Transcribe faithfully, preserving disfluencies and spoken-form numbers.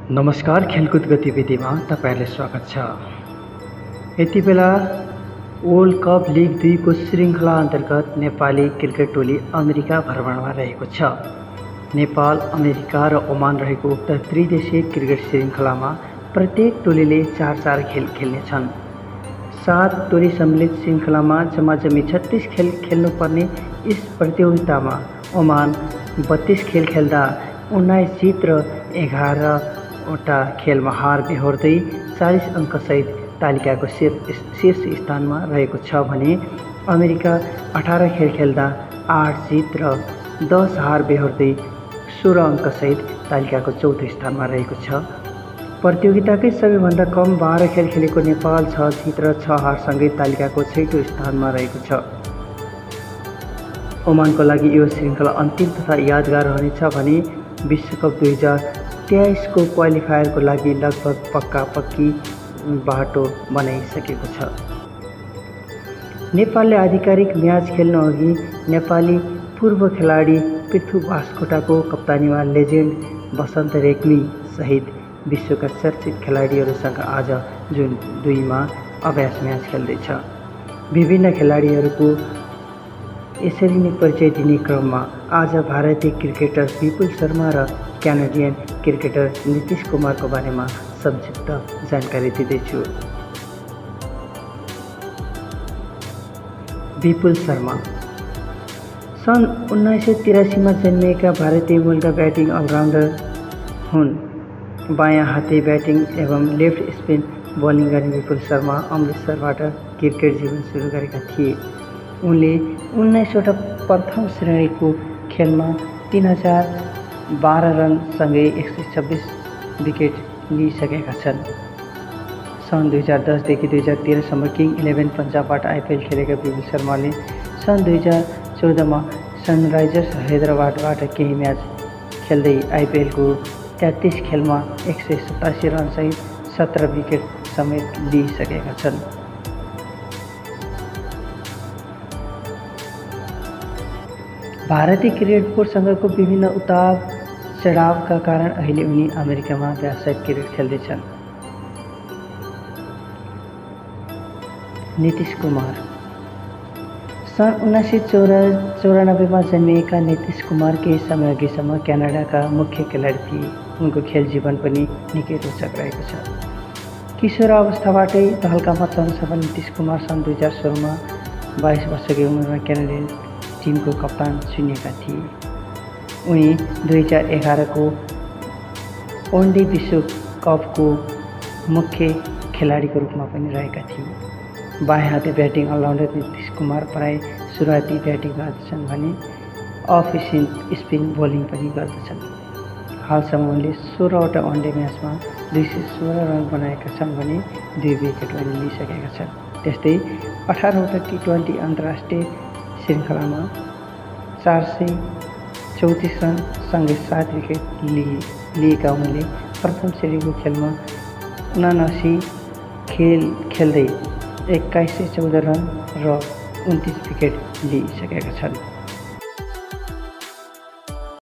नमस्कार। खेलकुद गतिविधिमा तपाईहरुलाई स्वागत छ। यति बेला वर्ल्ड कप लिग दुई को श्रृंखला अन्तर्गत नेपाली क्रिकेट टोली अमेरिका भ्रमणमा रहेको छ। नेपाल, अमेरिका र ओमान रहेको उक्त त्रिदेशीय क्रिकेट श्रृंखलामा प्रत्येक टोलीले चार चार खेल खेल्नेछन्। सात टोली सम्मिलित श्रृंखलामा जम्माजम्मी छत्तीस खेल खेल्नुपर्ने यस प्रतियोगितामा ओमान बत्तीस खेल खेल्दा उन्नाइस जित र एघार वटा खेलमा हार बेहोर्दै चालीस अङ्कसहित तालिकाको शीर्ष स्थानमा रहेको छ भने अमेरिका अठार खेल खेल्दा आठ जित र दस हार बेहोर्दै सोह्र अङ्कसहित तालिकाको चौथो स्थानमा रहेको छ। प्रतियोगिताकै सबैभन्दा कम बाह्र खेल खेलेको नेपाल छ जित र छ हारसँगै तालिकाको छैटौँ स्थानमा रहेको छ। ओमानको लागि यो श्रृङ्खला अन्तिम तथा यादगार रहनेछ भने विश्वकप दुई हजार तेइस को क्वालिफायरको लागि लगभग पक्का पक्की बाटो बनाइसकेको छ। नेपालले आधिकारिक म्याच खेल्न अघि नेपाली पूर्व खेलाडी पृथु बास्कोटाको कप्तानीमा लेजेन्ड वसन्त रेग्मी सहित विश्वका चर्चित खेलाडीहरूसँग आज जुन दुईमा अभ्यास म्याच खेल्दैछ। विभिन्न खेलाडीहरूको यसरी नै परिचय दिने क्रममा आज भारतीय क्रिकेटर विपुल शर्मा र क्यानाडियन क्रिकेटर नीतीश कुमारको बारेमा संक्षिप्त जानकारी दिँदैछु। विपुल शर्मा सन् उन्नाइस सय तिरासीमा जन्मिएका भारतीय मूलका ब्याटिङ अलराउन्डर हुन्। बायाँ हाते ब्याटिङ एवं लेफ्ट स्पिन बलिङ गर्ने विपुल शर्मा अमृतसरबाट क्रिकेट जीवन सुरु गरेका थिए। उनले उन्नाइसवटा प्रथम श्रेणीको खेलमा तीन हजार बाह्र रनसँगै एक सय छब्बिस विकेट लिइसकेका छन्। सन् दुई हजार दसदेखि दुई हजार तेह्रसम्म किङ इलेभेन पन्जाबबाट आइपिएल खेलेका विपुल शर्माले सन् दुई हजार चौधमा सनराइजर्स हैदराबादबाट केही म्याच खेल्दै आइपिएलको तेत्तिस खेलमा एक सय सतासी रनसहित सत्र विकेट समेत लिइसकेका छन्। भारतीय क्रिकेट बोर्डसँगको विभिन्न उतार चढावका कारण अहिले उनी अमेरिकामा व्यावसायिक क्रिकेट खेल्दैछन्। नीतीश कुमार सन् उन्नाइस सय चौरा चौरानब्बेमा जन्मिएका नीतीश कुमार केही समयअघिसम्म क्यानाडाका मुख्य खेलाडी थिए। उनको खेल जीवन पनि निकै रोचक रहेको छ। किशोर अवस्थाबाटै तहल्कामा चल्न नीतीश कुमार सन् दुई हजार सोह्रमा बाइस वर्षकै उमेरमा क्यानाडियन टिमको कप्तान चुनिएका थिए। उनी दुई हजार एघारको वनडे विश्वकपको मुख्य खेलाडीको रूपमा पनि रहेका थिए। बायाँ हाते ब्याटिङ अलराउन्डर नीतीश कुमार प्राय सुरुवाती ब्याटिङ गर्दछन् भने अफ स्पिन बोलिङ पनि गर्दछन्। हालसम्म उनले सोह्रवटा वनडे म्याचमा दुई सय सोह्र रन बनाएका छन् भने दुई विकेट पनि लिइसकेका छन्। त्यस्तै अठारवटा टी ट्वेन्टी अन्तर्राष्ट्रिय श्रृङ्खलामा चार सय चौतिस रनसँगै सात विकेट लिए लिएका उनले प्रथम श्रेणीको खेलमा उनासी खेल खेल्दै एक्काइस सय चौध रन र उन्तिस विकेट लिइसकेका छन्।